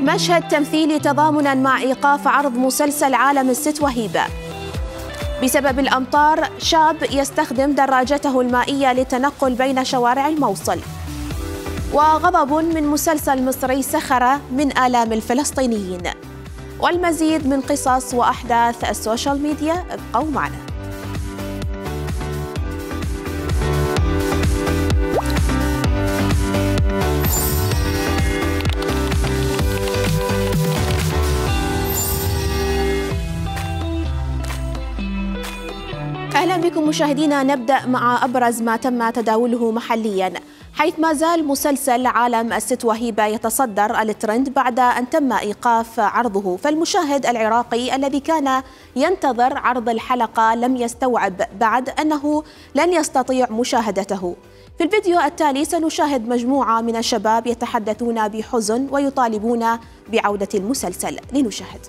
مشهد تمثيلي تضامناً مع إيقاف عرض مسلسل عالم الست وهيبة. بسبب الأمطار شاب يستخدم دراجته المائية للتنقل بين شوارع الموصل. وغضب من مسلسل مصري سخر من آلام الفلسطينيين. والمزيد من قصص وأحداث السوشيال ميديا، ابقوا معنا. أهلا بكم مشاهدينا. نبدأ مع أبرز ما تم تداوله محليا، حيث ما زال مسلسل عالم الست وهيبة يتصدر الترند بعد أن تم إيقاف عرضه. فالمشاهد العراقي الذي كان ينتظر عرض الحلقة لم يستوعب بعد أنه لن يستطيع مشاهدته. في الفيديو التالي سنشاهد مجموعة من الشباب يتحدثون بحزن ويطالبون بعودة المسلسل. لنشاهد.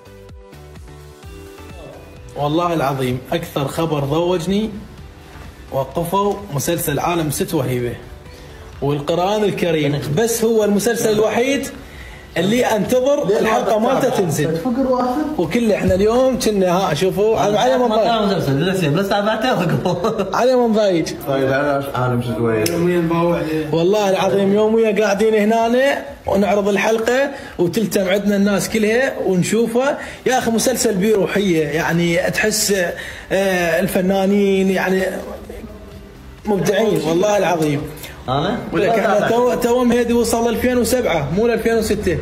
والله العظيم أكثر خبر ضوجني، وقفوا مسلسل عالم ست وهيبة والقرآن الكريم، بس هو المسلسل الوحيد اللي انتظر الحلقة مالته تنزل. وكل احنا اليوم كنا شوفوا علي من ضايج، بس علي من ضايج عالم ست وهيبة. والله العظيم يوميا قاعدين هنا ونعرض الحلقة وتلتم عندنا الناس كلها ونشوفها. يا أخي مسلسل بروحية، يعني تحس الفنانين يعني مبدعين والله العظيم. انا تو مهدي وصل 2007 مو 2006.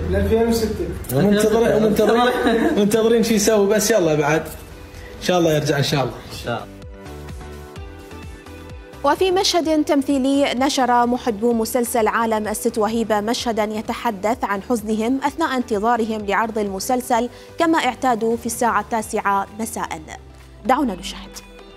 2006 منتظرين شو يسوي، بس يلا بعد ان شاء الله يرجع ان شاء الله. وفي مشهد تمثيلي نشر محبو مسلسل عالم الست وهيبة مشهدا يتحدث عن حزنهم أثناء انتظارهم لعرض المسلسل كما اعتادوا في الساعة 9 مساء. دعونا نشاهد.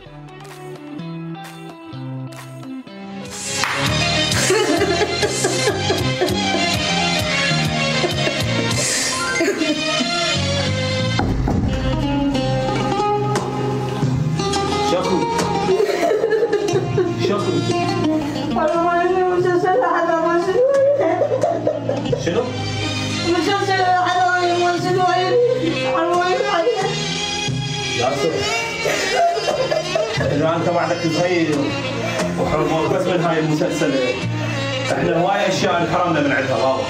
شنو؟ مسلسل حلوين وسلوين حلوين عليه. ياسر إذا أنت بعدك صغير وحرموك بس من هاي المسلسل، احنا هواي أشياء انحرمنا من عندها واضح.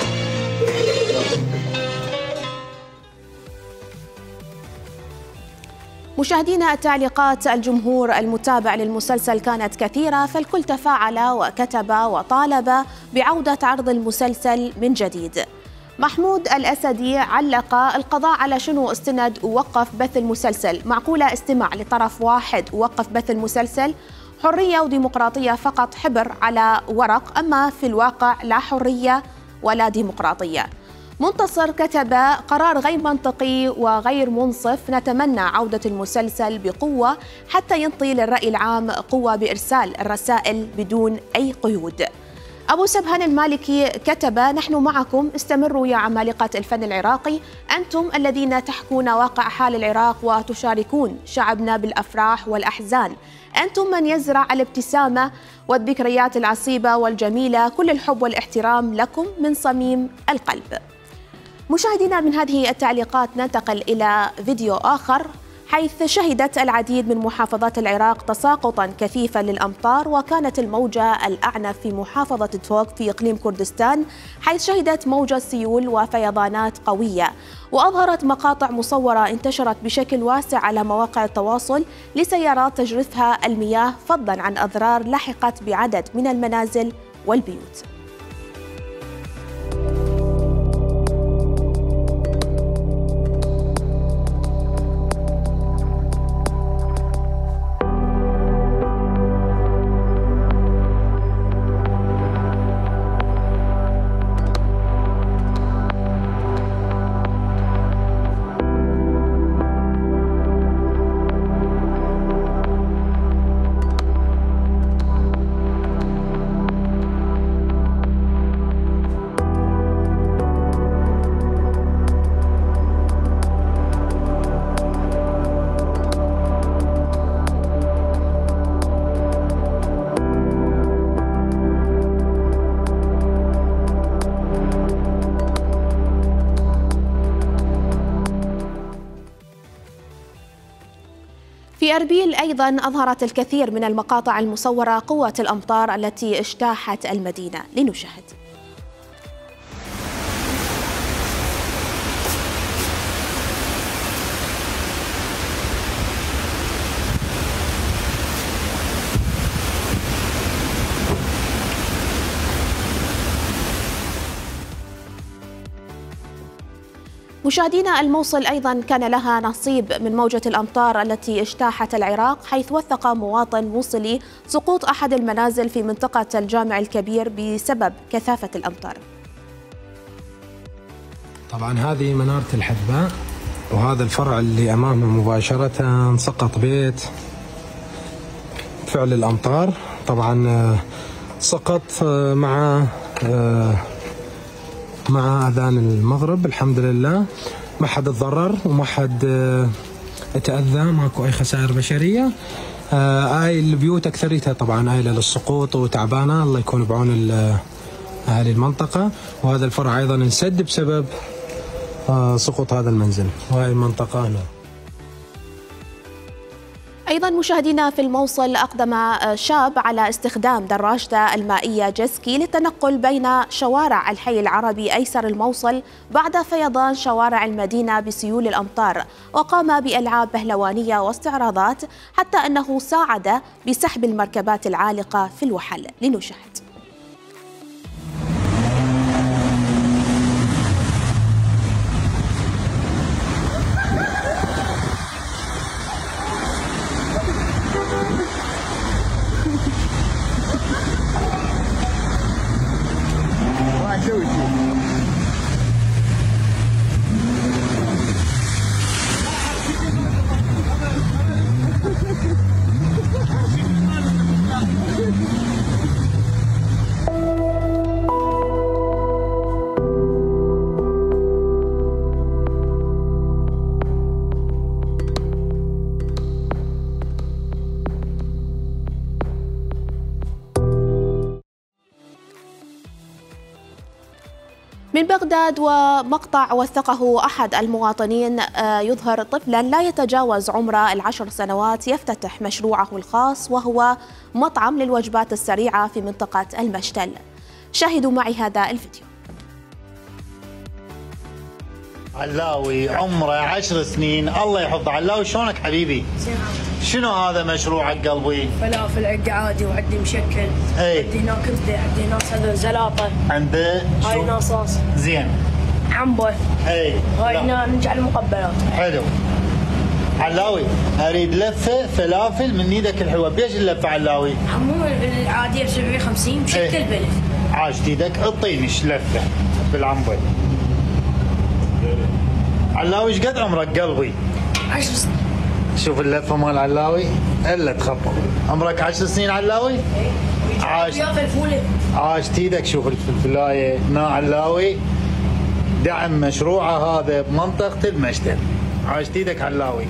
مشاهدينا، التعليقات الجمهور المتابع للمسلسل كانت كثيرة، فالكل تفاعل وكتب وطالب بعودة عرض المسلسل من جديد. محمود الأسدي علق: القضاء على شنو استند ووقف بث المسلسل؟ معقولة استمع لطرف واحد ووقف بث المسلسل؟ حرية وديمقراطية فقط حبر على ورق، أما في الواقع لا حرية ولا ديمقراطية. منتصر كتب: قرار غير منطقي وغير منصف، نتمنى عودة المسلسل بقوة حتى ينطي للرأي العام قوة بإرسال الرسائل بدون أي قيود. أبو سبهان المالكي كتب: نحن معكم، استمروا يا عمالقة الفن العراقي، أنتم الذين تحكون واقع حال العراق وتشاركون شعبنا بالأفراح والأحزان، أنتم من يزرع الابتسامة والذكريات العصيبة والجميلة، كل الحب والاحترام لكم من صميم القلب. مشاهدينا، من هذه التعليقات ننتقل إلى فيديو آخر، حيث شهدت العديد من محافظات العراق تساقطا كثيفا للأمطار، وكانت الموجة الأعنف في محافظة توك في إقليم كردستان، حيث شهدت موجة سيول وفيضانات قوية، وأظهرت مقاطع مصورة انتشرت بشكل واسع على مواقع التواصل لسيارات تجرفها المياه، فضلا عن أضرار لحقت بعدد من المنازل والبيوت. في أربيل أيضا أظهرت الكثير من المقاطع المصورة قوة الأمطار التي اجتاحت المدينة. لنشاهد. مشاهدينا، الموصل أيضا كان لها نصيب من موجة الأمطار التي اجتاحت العراق، حيث وثق مواطن موصلي سقوط أحد المنازل في منطقة الجامع الكبير بسبب كثافة الأمطار. طبعا هذه منارة الحذباء، وهذا الفرع اللي أمامه مباشرة سقط بيت فعل الأمطار. طبعا سقط مع أذان المغرب، الحمد لله ما حد تضرر وما حد تأذى، ماكو أي خسائر بشرية. هاي البيوت أكثريتها طبعا آيلة للسقوط وتعبانة، الله يكون بعون أهالي المنطقة. وهذا الفرع أيضا انسد بسبب سقوط هذا المنزل وهي المنطقة هنا. أيضا مشاهدينا، في الموصل أقدم شاب على استخدام دراجته المائية جيسكي للتنقل بين شوارع الحي العربي أيسر الموصل بعد فيضان شوارع المدينة بسيول الأمطار، وقام بألعاب بهلوانية واستعراضات حتى أنه ساعد بسحب المركبات العالقة في الوحل. لنشاهد. من بغداد، ومقطع وثقه أحد المواطنين يظهر طفلا لا يتجاوز عمره 10 سنوات يفتتح مشروعه الخاص، وهو مطعم للوجبات السريعة في منطقة المشتل. شاهدوا معي هذا الفيديو. علاوي عمره 10 سنين، الله يحفظه. علاوي شلونك حبيبي؟ شنو هذا مشروعك قلبي؟ فلافل عندي عادي وعندي مشكل. عندي هنا كبده، عندي ناس هذا زلاطه. عنده هاي ناصاص. زين. عنبه. هاي هنا نجعل المقبلات. حلو. علاوي اريد لفه فلافل من ايدك الحلوه، بيش اللفه علاوي؟ مو العاديه ب 750 مشكل بلف. عاشت ايدك، اعطيني لفه بالعنبه. علاوي ايش قد عمرك قلبي؟ 10 سنين. شوف اللفه مال علاوي الا تخبط. عمرك 10 سنين علاوي؟ عاشت ايدك. شوف الفلفلايه هنا علاوي دعم مشروعه هذا بمنطقه المشتل. عاشت ايدك علاوي.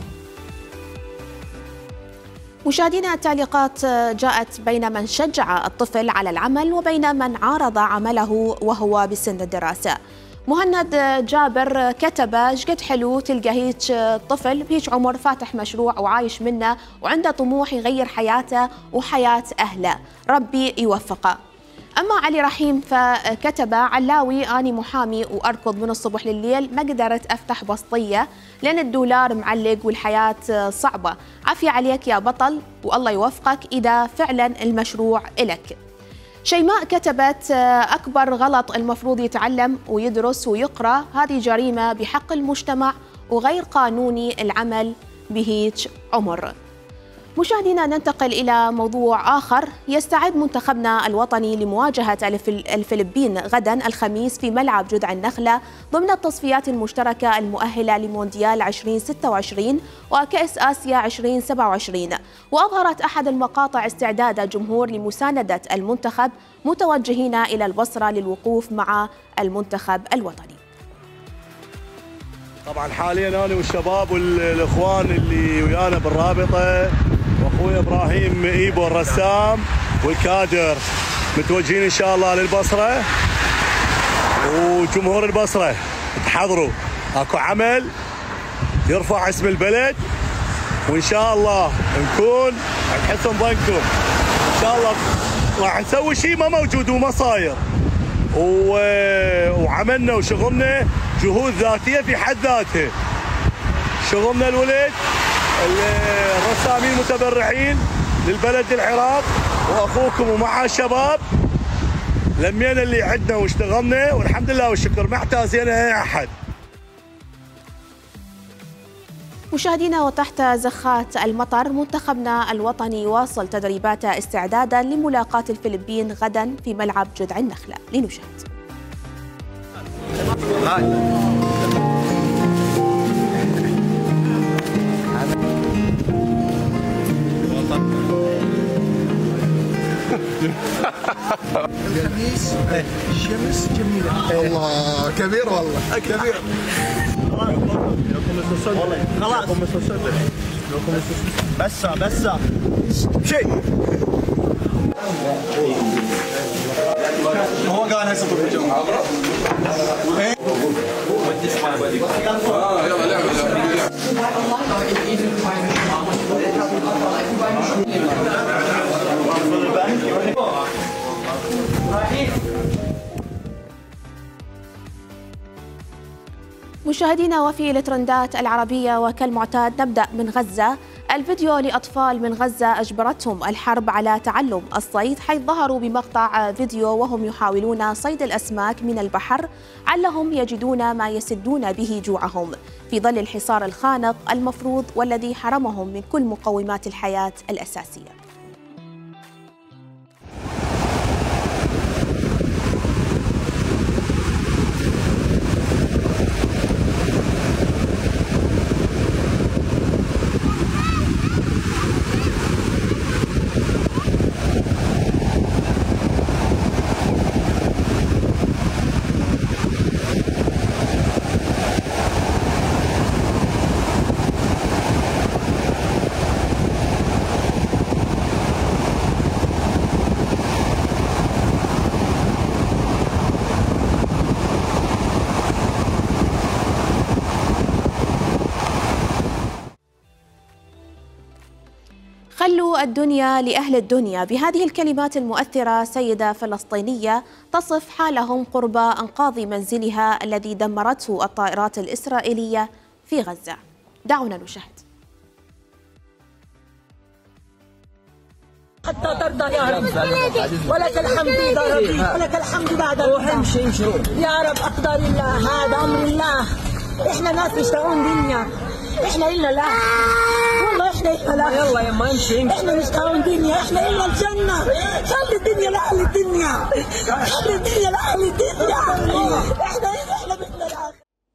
مشاهدينا، التعليقات جاءت بين من شجع الطفل على العمل وبين من عارض عمله وهو بسن الدراسة. مهند جابر كتب: شقد حلو تلقى هيك طفل بهيك عمر فاتح مشروع وعايش منه وعنده طموح يغير حياته وحياة أهله، ربي يوفقه. أما علي رحيم فكتب: علاوي أني محامي وأركض من الصبح لليل، ما قدرت أفتح بسطية لأن الدولار معلق والحياة صعبة، عافية عليك يا بطل والله يوفقك إذا فعلا المشروع إلك. شيماء كتبت: أكبر غلط المفروض يتعلم ويدرس ويقرأ، هذه جريمة بحق المجتمع وغير قانوني العمل بهيج عمر. مشاهدينا، ننتقل إلى موضوع آخر. يستعد منتخبنا الوطني لمواجهة الفلبين غدا الخميس في ملعب جذع النخلة ضمن التصفيات المشتركة المؤهلة لمونديال 2026 وكأس آسيا 2027. وأظهرت أحد المقاطع استعداد الجمهور لمساندة المنتخب، متوجهين إلى البصرة للوقوف مع المنتخب الوطني. طبعا حاليا انا والشباب والاخوان اللي ويانا بالرابطه واخوي ابراهيم ايبو الرسام والكادر متوجهين ان شاء الله للبصره، وجمهور البصره تحضروا، اكو عمل يرفع اسم البلد وان شاء الله نكون عند حسن ظنكم. ان شاء الله راح نسوي شيء ما موجود وما صاير، وعملنا وشغلنا جهود ذاتيه في حد ذاتها. شغلنا الولد الرسامين المتبرعين للبلد العراق واخوكم ومع الشباب لمينا اللي عندنا واشتغلنا والحمد لله والشكر، ما احتاجينا اي احد. مشاهدينا، وتحت زخات المطر منتخبنا الوطني يواصل تدريباته استعدادا لملاقاة الفلبين غدا في ملعب جذع النخلة. لنشاهد. الخميس الشمس جميلة. الله كبير والله كبير. خلاص بس شيء هو قال هسه في الجو. مشاهدينا، وفي الترندات العربية وكالمعتاد نبدأ من غزة. الفيديو لأطفال من غزة أجبرتهم الحرب على تعلم الصيد، حيث ظهروا بمقطع فيديو وهم يحاولون صيد الأسماك من البحر علهم يجدون ما يسدون به جوعهم في ظل الحصار الخانق المفروض والذي حرمهم من كل مقومات الحياة الأساسية. خلوا الدنيا لأهل الدنيا. بهذه الكلمات المؤثرة سيدة فلسطينية تصف حالهم قرب أنقاض منزلها الذي دمرته الطائرات الإسرائيلية في غزة. دعونا نشاهد. حتى ترضى يا رب، ولك الحمد يا رب، ولك الحمد بعد امشي يا رب. أقدار الله، هذا أمر الله. إحنا ناس يشتغلون دنيا، إحنا إلنا لا والله، إحنا إلنا لا. يلا يما امشي، إحنا نشتغلون دنيا، إحنا إلنا الجنة. خلي الدنيا لأهل الدنيا، خلي الدنيا لأهل الدنيا. إحنا بدنا الآخر.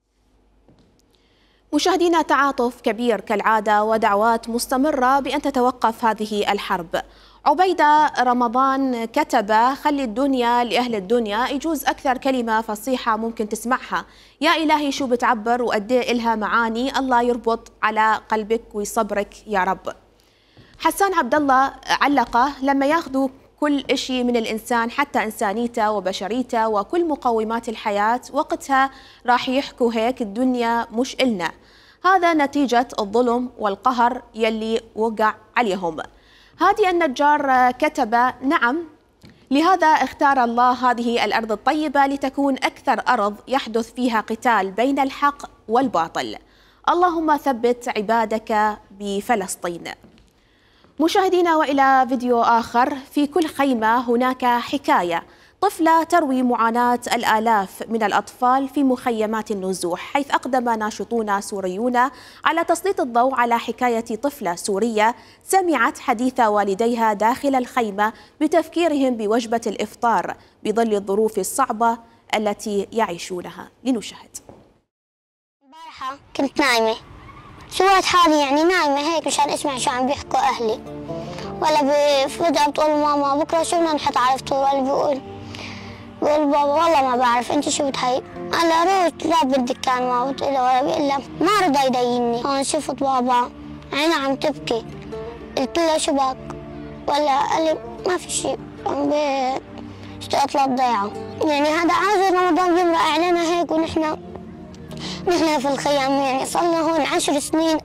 مشاهدينا، تعاطف كبير كالعادة ودعوات مستمرة بأن تتوقف هذه الحرب. عبيدة رمضان كتب: خلي الدنيا لأهل الدنيا، يجوز أكثر كلمة فصيحة ممكن تسمعها. يا إلهي شو بتعبر وقد ايه إلها معاني، الله يربط على قلبك ويصبرك يا رب. حسان عبد الله علقه: لما ياخذوا كل إشي من الإنسان حتى إنسانيته وبشريته وكل مقومات الحياة، وقتها راح يحكوا هيك الدنيا مش إلنا. هذا نتيجة الظلم والقهر يلي وقع عليهم. هادي النجار كتب: نعم، لهذا اختار الله هذه الأرض الطيبة لتكون أكثر أرض يحدث فيها قتال بين الحق والباطل. اللهم ثبت عبادك بفلسطين. مشاهدينا، وإلى فيديو آخر. في كل خيمة هناك حكاية. طفلة تروي معاناة الآلاف من الأطفال في مخيمات النزوح، حيث أقدم ناشطون سوريون على تسليط الضوء على حكاية طفلة سورية سمعت حديث والديها داخل الخيمة بتفكيرهم بوجبة الإفطار بظل الظروف الصعبة التي يعيشونها. لنشاهد. البارحة كنت نايمة، سويت حالي يعني نايمة هيك مشان اسمع شو عم بيحكوا أهلي، ولا فجأة بتقول ماما بكرة شو بدنا نحط على الفطور، ولا بقول بابا والله ما بعرف انت شو بتهي. انا روح لا بالدكان ما بتقول ولا بقول له، ما رضى يديني. هون شفت بابا عينه عم تبكي، قلت له شو بك؟ ولا قال لي ما في شيء، عم اشتقت للضيعة. يعني هذا عاجل رمضان بيمرق علينا هيك، ونحن في الخيام يعني صرنا هون 10 سنين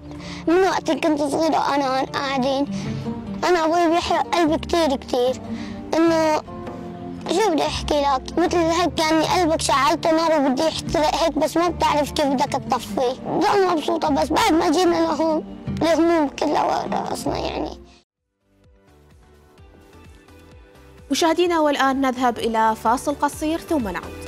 من وقت كنت صغيرة وأنا قاعدين أنا أبوي بيحرق قلبي كتير كتير، إنه شو بدي أحكي لك، مثل هيك يعني قلبك شعلته نار وبدي يحترق هيك بس ما بتعرف كيف بدك تطفيه. ضل مبسوطة بس بعد ما جينا لهون الهموم كلها ورا راسنا يعني. مشاهدينا والآن نذهب إلى فاصل قصير ثم نعود.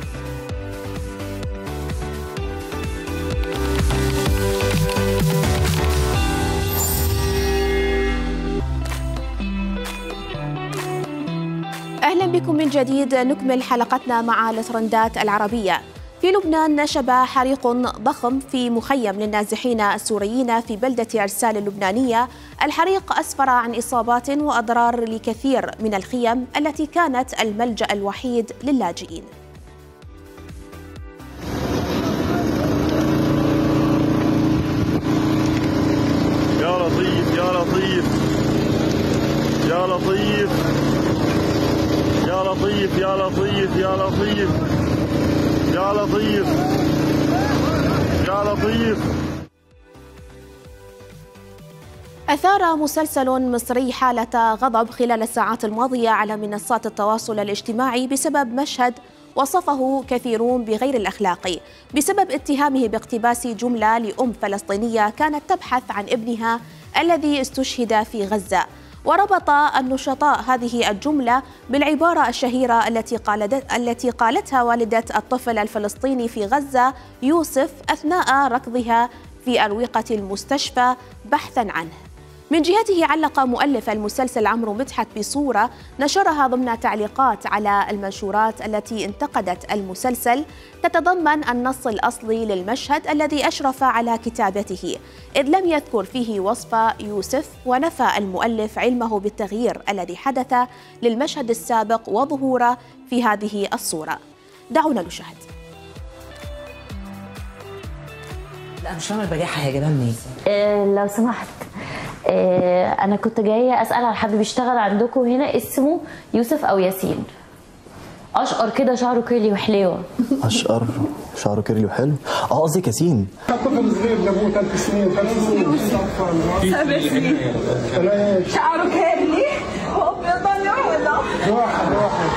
أهلا بكم من جديد. نكمل حلقتنا مع الترندات العربية. في لبنان نشب حريق ضخم في مخيم للنازحين السوريين في بلدة عرسال اللبنانية. الحريق أسفر عن إصابات وأضرار لكثير من الخيم التي كانت الملجأ الوحيد للاجئين. يا لطيف يا لطيف يا لطيف يا لطيف يا لطيف يا لطيف يا لطيف يا لطيف. أثار مسلسل مصري حالة غضب خلال الساعات الماضية على منصات التواصل الاجتماعي بسبب مشهد وصفه كثيرون بغير الأخلاقي بسبب اتهامه باقتباس جملة لأم فلسطينية كانت تبحث عن ابنها الذي استشهد في غزة. وربط النشطاء هذه الجملة بالعبارة الشهيرة التي قالتها والدة الطفل الفلسطيني في غزة يوسف أثناء ركضها في أروقة المستشفى بحثاً عنه. من جهته علق مؤلف المسلسل عمرو مدحت بصورة نشرها ضمن تعليقات على المنشورات التي انتقدت المسلسل تتضمن النص الأصلي للمشهد الذي أشرف على كتابته، إذ لم يذكر فيه وصف يوسف، ونفى المؤلف علمه بالتغيير الذي حدث للمشهد السابق وظهوره في هذه الصورة. دعونا نشاهد. لا مش فاهمة البجاحة هي جايبها منين؟ لو سمحت أنا كنت جاية أسأل على حد بيشتغل عندكم هنا اسمه يوسف أو ياسين، أشقر كده شعره كيرلي وحليوة. أشقر شعره كيرلي وحلو؟ قصدك ياسين. طفل صغير لابوه 3 سنين 5 سنين 7 سنين شعره كيرلي هو بيضل ولا واحد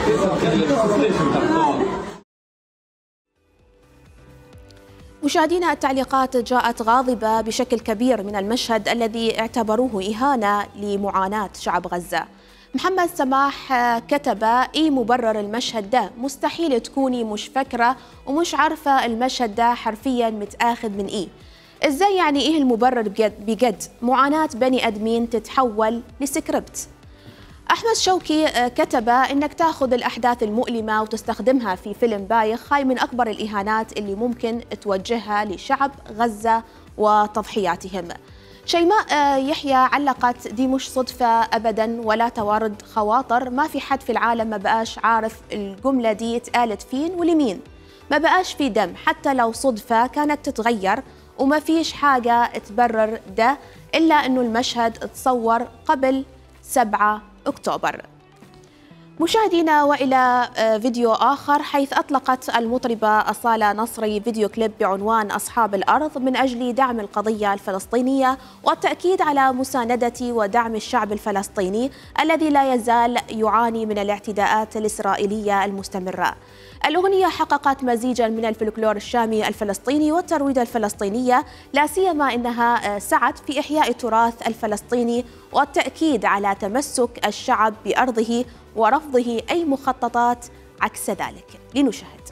مشاهدينا، التعليقات جاءت غاضبة بشكل كبير من المشهد الذي اعتبروه إهانة لمعاناة شعب غزة. محمد سماح كتب: إيه مبرر المشهد ده؟ مستحيل تكوني مش فاكرة ومش عارفة المشهد ده حرفيا متاخذ من إيه؟ إزاي يعني إيه المبرر بجد؟ معاناة بني أدمين تتحول لسكريبت. أحمد شوقي كتب: إنك تاخذ الأحداث المؤلمة وتستخدمها في فيلم بايخ، هاي من أكبر الإهانات اللي ممكن توجهها لشعب غزة وتضحياتهم. شيماء يحيى علقت: دي مش صدفة أبدا ولا توارد خواطر، ما في حد في العالم ما بقاش عارف الجملة دي اتقالت فين ولمين، ما بقاش في دم، حتى لو صدفة كانت تتغير، وما فيش حاجة تبرر ده إلا أنه المشهد تصور قبل 7 أكتوبر. مشاهدينا، وإلى فيديو آخر، حيث أطلقت المطربة أصالة نصري فيديو كليب بعنوان أصحاب الأرض من أجل دعم القضية الفلسطينية والتأكيد على مساندة ودعم الشعب الفلسطيني الذي لا يزال يعاني من الاعتداءات الإسرائيلية المستمرة. الأغنية حققت مزيجا من الفلكلور الشامي الفلسطيني والترويضة الفلسطينية، لا سيما أنها سعت في إحياء التراث الفلسطيني والتأكيد على تمسك الشعب بأرضه ورفضه أي مخططات عكس ذلك. لنشاهد.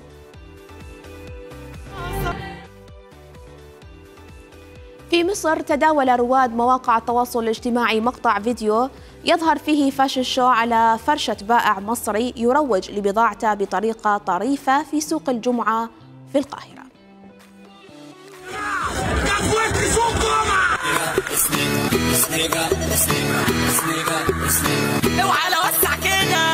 في مصر تداول رواد مواقع التواصل الاجتماعي مقطع فيديو يظهر فيه فاشن شو على فرشة بائع مصري يروج لبضاعته بطريقة طريفة في سوق الجمعة في القاهرة. اوعى لوسع كده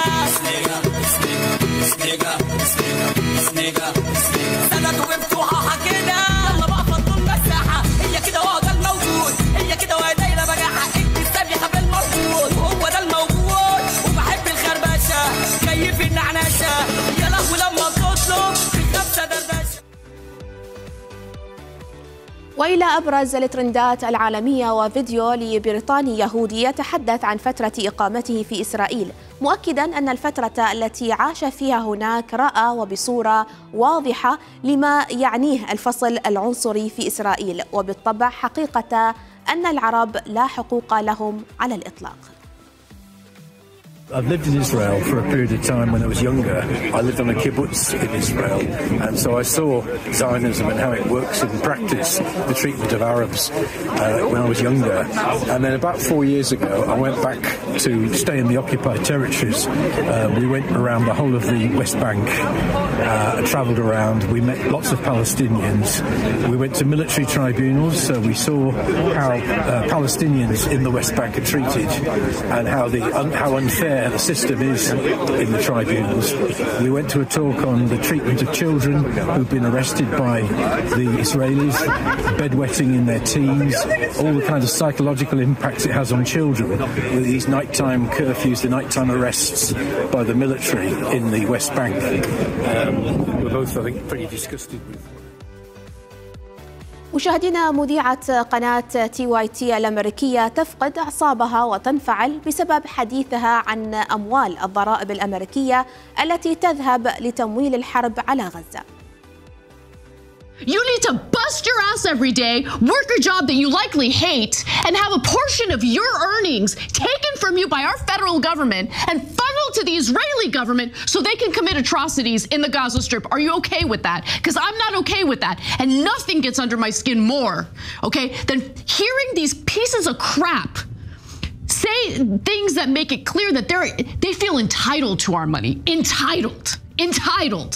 سنة ومفتوحة كده، يلا بقى فضوا المساحة، هي كده وهو ده الموجود، هي كده وهي دايرة بجاحة، انت السابحة بالمظبوط وهو ده الموجود، وبحب الخربشة كيف النعناشة، يا لهوي لما بتطلب في 5 دردشة. وإلى أبرز الترندات العالمية وفيديو لبريطاني يهودي يتحدث عن فترة إقامته في إسرائيل، مؤكدا أن الفترة التي عاش فيها هناك رأى وبصورة واضحة لما يعنيه الفصل العنصري في إسرائيل، وبالطبع حقيقة أن العرب لا حقوق لهم على الإطلاق. I've lived in Israel for a period of time when I was younger. I lived on a kibbutz in Israel, and so I saw Zionism and how it works in practice, the treatment of Arabs, when I was younger. And then about 4 years ago, I went back to stay in the occupied territories. We went around the whole of the West Bank, travelled around. We met lots of Palestinians. We went to military tribunals, so we saw how Palestinians in the West Bank are treated and how unfair the system is in the tribunals. We went to a talk on the treatment of children who've been arrested by the Israelis, bedwetting in their teens, all the kind of psychological impacts it has on children with these nighttime curfews, the nighttime arrests by the military in the West Bank. We're both, I think, pretty disgusted with. مشاهدينا، مذيعة قناة TYT الأمريكية تفقد أعصابها وتنفعل بسبب حديثها عن أموال الضرائب الأمريكية التي تذهب لتمويل الحرب على غزة. You need to bust your ass every day, work a job that you likely hate, and have a portion of your earnings taken from you by our federal government and funneled to the Israeli government so they can commit atrocities in the Gaza Strip. Are you okay with that? Because I'm not okay with that. And nothing gets under my skin more, okay, than hearing these pieces of crap say things that make it clear that they feel entitled to our money. Entitled.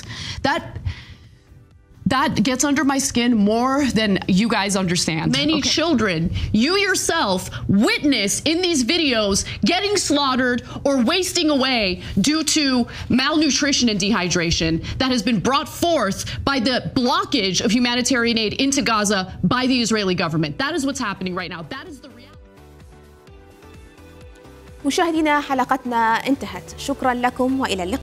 That gets under my skin more than you guys understand. Many children, you yourself, witness in these videos getting slaughtered or wasting away due to malnutrition and dehydration that has been brought forth by the blockage of humanitarian aid into Gaza by the Israeli government. That is what's happening right now. That is the reality. مشاهدينا، حلقتنا انتهت. شكرا لكم وإلى اللقاء.